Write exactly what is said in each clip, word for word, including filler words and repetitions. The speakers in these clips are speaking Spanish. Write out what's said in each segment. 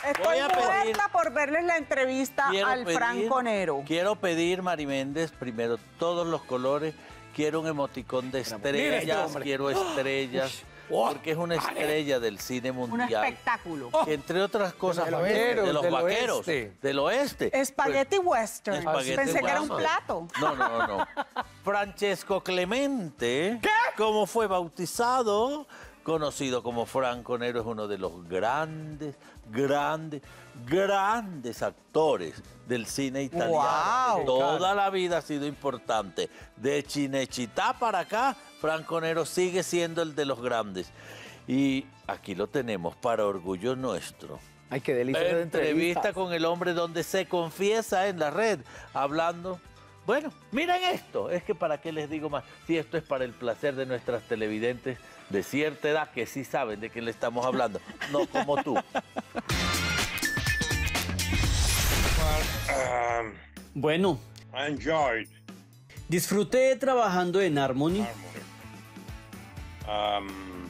Estoy a pedir, muerta por verles la entrevista al pedir, Franco Nero. Quiero pedir, Mari Méndez, primero, todos los colores. Quiero un emoticón de estrellas, este quiero estrellas. Porque es una estrella del cine mundial. Un espectáculo. Que, entre otras cosas, de, vaqueros, de los del vaqueros, oeste. del oeste. Espagueti pues, western. Espagueti Pensé western. que era un plato. No, no, no. Francesco Clemente, ¿qué? Como fue bautizado, conocido como Franco Nero, es uno de los grandes, grandes, grandes actores del cine italiano. Wow. Toda la vida ha sido importante. De Cinecittà para acá, Franco Nero sigue siendo el de los grandes. Y aquí lo tenemos, para orgullo nuestro. Ay, qué delicia de Entrevista con el hombre donde se confiesa en la red, hablando... Bueno, miren esto. Es que para qué les digo más, si esto es para el placer de nuestras televidentes de cierta edad que sí saben de qué le estamos hablando, no como tú. Um, Bueno, I enjoyed disfruté trabajando en Harmony. Um,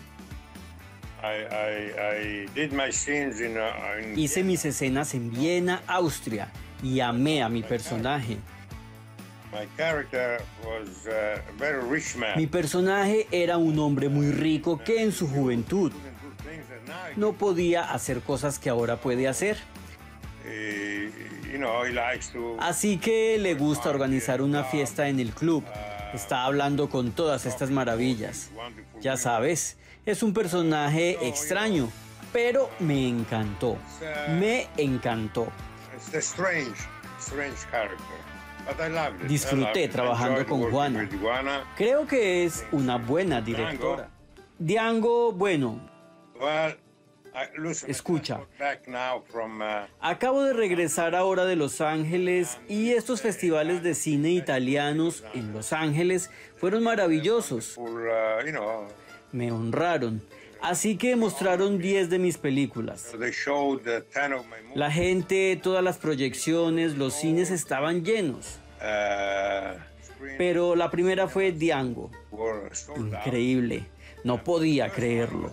I, I, I did my scenes in, uh, in Hice mis escenas en Viena, Austria, y amé a mi personaje. My character was uh, a very rich man. Mi personaje era un hombre muy rico que en su juventud no podía hacer cosas que ahora puede hacer. Uh, you know, he likes to... Así que le gusta organizar una fiesta en el club. Está hablando con todas estas maravillas. Ya sabes, es un personaje extraño, pero me encantó. Me encantó. It's a strange, strange character. But I loved it. Disfruté I loved it. trabajando I con enjoyed Juana. working with Juana. Creo que es una buena directora. Diango, bueno, Well, I, listen, Escucha. I'm back now from, uh, acabo de regresar ahora de Los Ángeles y estos festivales de cine italianos en Los Ángeles fueron maravillosos. for, uh, you know, Me honraron. Así que mostraron diez de mis películas. they showed uh, ten of my movies. La gente, todas las proyecciones, los cines estaban llenos. Uh, Pero la primera fue Diango. were sold out. Increíble. No podía creerlo.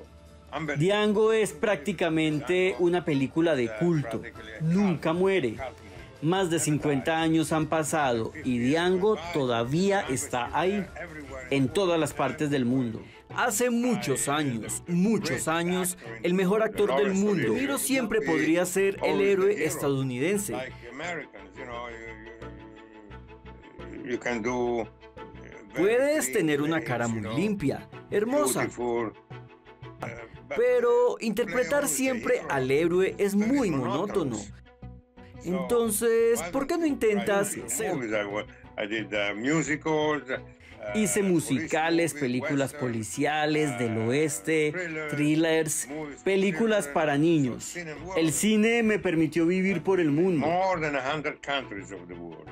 Diango es prácticamente una película de culto. Nunca muere. Más de cincuenta años han pasado y Diango todavía está ahí, en todas las partes del mundo. Hace muchos años, muchos años, el mejor actor del mundo, pero siempre podría ser el héroe estadounidense. Like Americans, you know, you, you can do, uh, very Puedes clean tener una things, cara you muy know, limpia, hermosa, beautiful, uh, but pero interpretar siempre al héroe es muy monótono. Entonces, ¿por qué no intentas ser? I did uh, musicals, uh, Hice musicales, películas policiales del oeste, thrillers, películas para niños. El cine me permitió vivir por el mundo. more than a hundred countries of the world.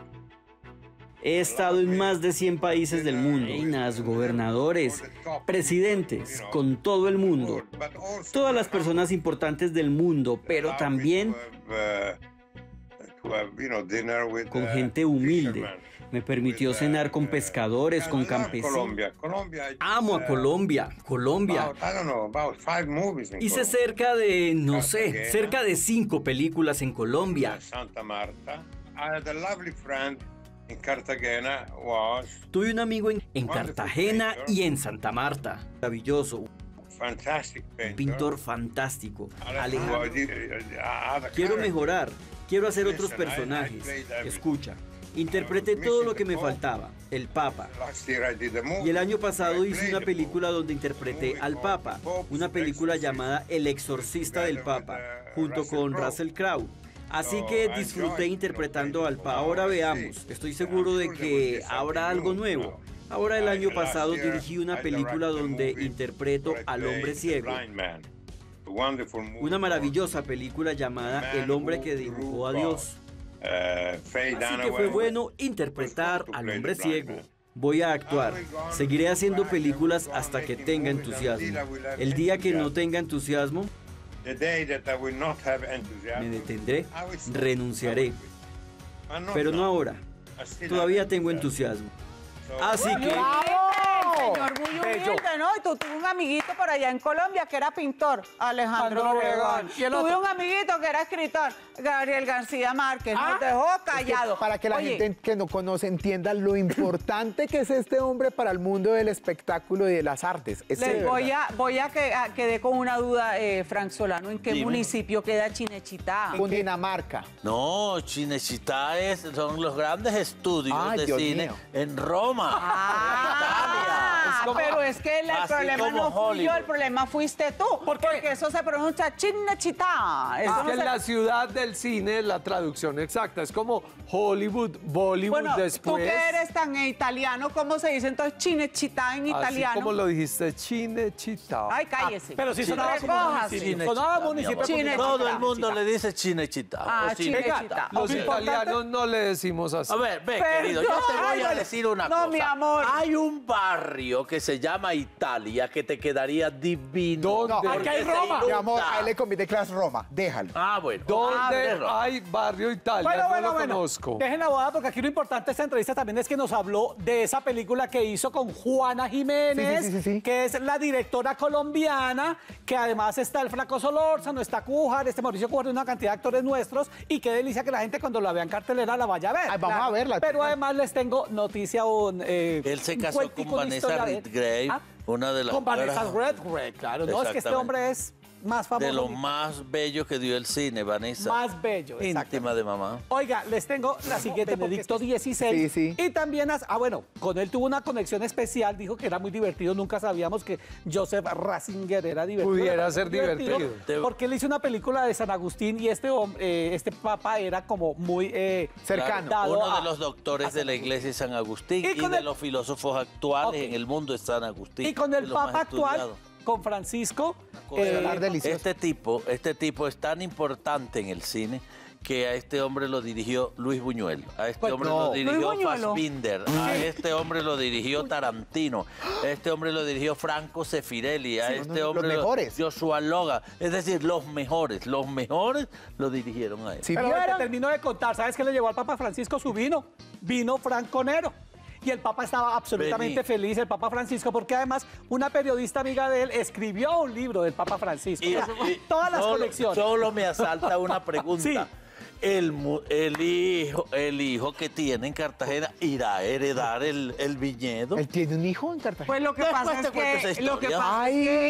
He estado en más de cien países del mundo, reinas, gobernadores, presidentes, con todo el mundo. But also Todas las personas importantes del mundo, pero también to have, uh, to have, you know, dinner with, con uh, gente humilde. fishermen. Me permitió cenar con pescadores, con campesinos. Colombia. Colombia, Amo a Colombia, Colombia. about, I don't know, about five movies in Hice Colombia. cerca de, no sé, cerca de cinco películas en Colombia. Santa Marta. I had a lovely friend in Cartagena was Tuve un amigo en, en Cartagena y en Santa Marta. Maravilloso, fantastic un painter. pintor fantástico. Alejandro. Alejandro. Quiero mejorar, quiero hacer otros personajes. Escucha, interpreté todo lo que me faltaba, el Papa. Y el año pasado hice una película donde interpreté al Papa, una película llamada El Exorcista del Papa, junto con Russell Crowe. Así que disfruté interpretando al Papa. Ahora veamos, estoy seguro de que habrá algo nuevo. Ahora el año pasado dirigí una película donde interpreto al hombre ciego. Una maravillosa película llamada El hombre que dibujó a Dios. Así que fue bueno interpretar al hombre ciego. Voy a actuar. Seguiré haciendo películas hasta que tenga entusiasmo. El día que no tenga entusiasmo, me detendré, renunciaré. Pero no ahora. Todavía tengo entusiasmo. Así que... señor muy humilde, ¿no? Y tú tuve un amiguito por allá en Colombia que era pintor, Alejandro Obregón. Tuve un amiguito que era escritor, Gabriel García Márquez. ¿Ah? Nos dejó callado. Para que la Oye, gente que no conoce entienda lo importante que es este hombre para el mundo del espectáculo y de las artes. Es les de voy verdad. a, voy a que a- quedé con una duda, eh, Frank Solano. ¿En qué Dime. municipio queda Chinechita? Cundinamarca. No, Cinecittà es, son los grandes estudios Ay, de Dios cine mío. en Roma, Ah, Italia. pero es que el, el Así problema como no fui yo, Hollywood. el problema fuiste tú. ¿Por qué? Porque eso se pronuncia Chinechita. Eso Es no que se- la ciudad del cine es la traducción exacta. Es como Hollywood, Bollywood Bueno, después. tú que eres tan italiano, ¿cómo se dice entonces Chinechita en italiano? Así como lo dijiste, Cinecittà. Ay, cállese. Pero si sonaba como Recójase. municipio. Sonaba municipio. Cine- Todo el mundo le dice Cinecittà. Ah, o Cinecittà. Cinecittà. Los Ok. italianos no le decimos así. A ver, ve, Perdón. querido, yo te voy Ay, a bueno. decir una No, cosa. mi amor. Hay un barrio que se llama Italia que te quedaría divino. ¿Dónde? porque Aquí hay se Roma. Mi amor, inunda. a él le conviene clase Roma. Déjalo. Ah, bueno. ¿Dónde Ah, Roma. hay barrio Italia? Bueno, no bueno, lo bueno. conozco. Dejen la boda porque aquí lo importante de esta entrevista también es que nos habló de esa película que hizo con Juana Jiménez, Sí, sí, sí, sí, sí. que es la directora colombiana, que además está el Flaco Solórzano, está Cújar, este Mauricio Cújar, una cantidad de actores nuestros, y qué delicia que la gente cuando la vea en cartelera la vaya a ver. Ay, vamos a verla. Pero además les tengo noticia un eh, Él se un casó cuentico, con una Vanessa historia de él. Redgrave, Ah, una de las Con Vanessa grandes- Redgrave, claro. No, es que este Exactamente. hombre es más famoso. de lo ni- más bello que dio el cine, Vanessa. Más bello, exacto. íntima de mamá. Oiga, les tengo la siguiente, Benedicto dieciséis. Sí, sí. Y también, as- ah, bueno, con él tuvo una conexión especial, dijo que era muy divertido, nunca sabíamos que Joseph Ratzinger era divertido. Pudiera Era ser divertido. Porque él hizo una película de San Agustín y este hombre, eh, este papa era como muy eh, Cercano. dado Uno a- de los doctores de la iglesia de San Agustín Y y, con de el- los filósofos actuales Ok. en el mundo de San Agustín. Y con de el los más papa actual, estudiados. con Francisco. Con- eh, hablar delicioso. Este tipo, este tipo es tan importante en el cine que a este hombre lo dirigió Luis Buñuel, a este Pues hombre no. lo dirigió Luis Buñuelo. Fassbinder, a este hombre lo dirigió Tarantino, a este hombre lo dirigió Franco Sefirelli, a Sí, este no, no, hombre los lo- mejores. Joshua Logan, es decir, los mejores, los mejores lo dirigieron a él. Si Pero te vieran, termino de contar, ¿sabes qué le llevó al Papa Francisco su vino? Vino franconero. Y el Papa estaba absolutamente Vení. feliz, el Papa Francisco, porque además una periodista amiga de él escribió un libro del Papa Francisco. Y- O sea, y- todas las solo- colecciones. Solo me asalta una pregunta. Sí. El, mu- el, hijo, el hijo que tiene en Cartagena irá a heredar el, el viñedo. él tiene un hijo en Cartagena. Pues lo que Después pasa te es cuento que esa lo que historia. pasa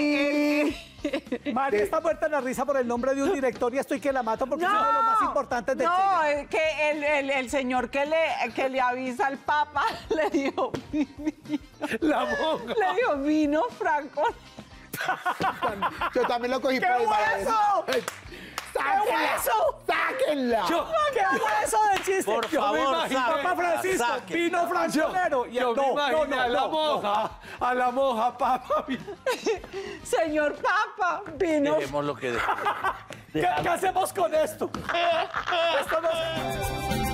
Ay. María de- está muerta en la risa por el nombre de un director y estoy que la mato porque es uno de los más importantes del no, cine. es que el, el- el señor que le, que le avisa al Papa le dijo, La monja. le dijo vino Franco. Yo también lo cogí ¡Qué por ahí. hueso! ¡Sáquenla! hueso! ¡Sáquenla! ¡Qué hueso de chiste! Por Yo me favor, imagino, saque, Papa Francisco, saque. vino franconero. Y Yo no, me no, imaginé no, a la no, monja, a la monja, papa. Señor Papa, vino. Dejemos lo que dejamos. ¿Qué, ¿Qué hacemos con esto? Esto no se-